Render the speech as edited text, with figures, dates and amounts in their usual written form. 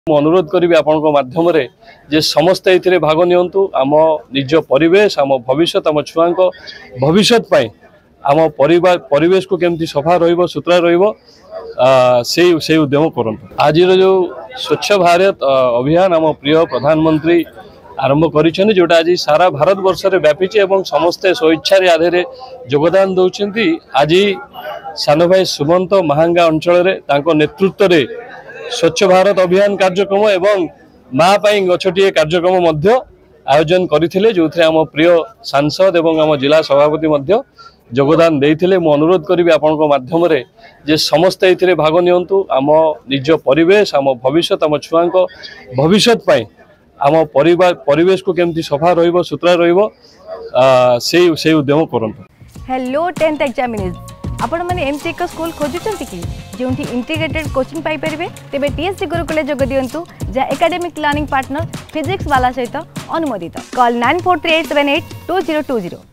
अनुरोध करी आपण माध्यम जे समस्ते ये भाग नियंतु आम निज परिवेश आम भविष्य आम छुआ भविष्य आम परिवेश को केमती सफा रुतरा से उद्यम करूँ। आज जो स्वच्छ भारत अभियान आम प्रिय प्रधानमंत्री आरंभ कर जोटा आज सारा भारत वर्ष में व्यापी समस्ते स्वेच्छा आधे योगदान दौरान आज सान भाई सुमंत महांगा अंचल नेतृत्व में स्वच्छ भारत अभियान कार्यक्रम एवं माँ पाई गछटिए कार्यक्रम आयोजन करथिले जो आम प्रिय सांसद एवं आम जिला सभापति योगदान देइथिले। मु अनुरोध करी आपण माध्यम जे समस्ते ये भाग नियंतु आम निज परिवेश आम भविष्य आम छुआ भविष्य आम परिवेश को केमती सफा रुतरा से उद्यम करूँ। हेलो 10th एग्जामिनीज आपण माने एमसी एक स्कूल खोजुचंती कि जोंठी इंटीग्रेटेड कोचिंग पाई परिबे तेबे टीएससी गुरुकुले जोग दियंतु जा एकेडमिक लर्निंग पार्टनर फिजिक्स वाला सहित अनुमोदित। कॉल 9438782020।